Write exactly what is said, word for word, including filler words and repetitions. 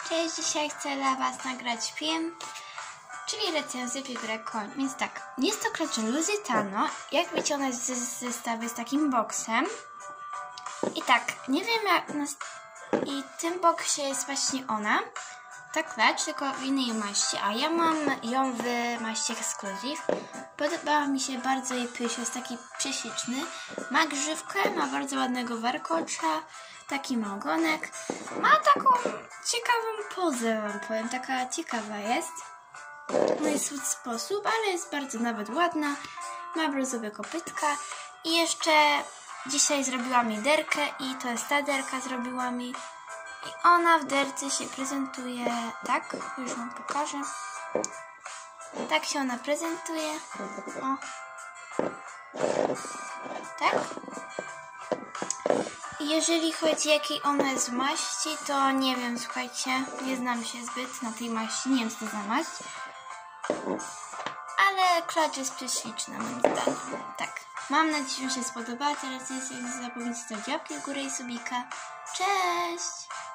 Cześć, dzisiaj chcę dla Was nagrać film, czyli recenzję figurę koń. Więc tak, jest to klacz Lusitano. Jak wiecie, ona jest z zestawy z takim boksem. I tak, nie wiem jak... Nas... I w tym boksie jest właśnie ona. Ta klacz, tylko w innej maści, a ja mam ją w maści Exclusive. Podobała mi się bardzo jej pyś, jest taki prześliczny. Ma grzywkę, ma bardzo ładnego warkocza, taki ma ogonek. Ma taką ciekawą pozę, wam powiem, taka ciekawa jest. No jest w sposób, ale jest bardzo nawet ładna. Ma brązowe kopytka i jeszcze dzisiaj zrobiła mi derkę i to jest ta derka zrobiła mi. I ona w derce się prezentuje tak, już wam pokażę. Tak się ona prezentuje. O. Tak. I jeżeli chodzi jakiej ona jest maści, to nie wiem, słuchajcie, nie znam się zbyt na tej maści, nie wiem co to za maść. Ale klacz jest prześliczna moim zdaniem. Tak. Mam nadzieję, że się spodobała ta recenzja. Nie zapomnijcie zostawić łapki w górę i subika. Cześć!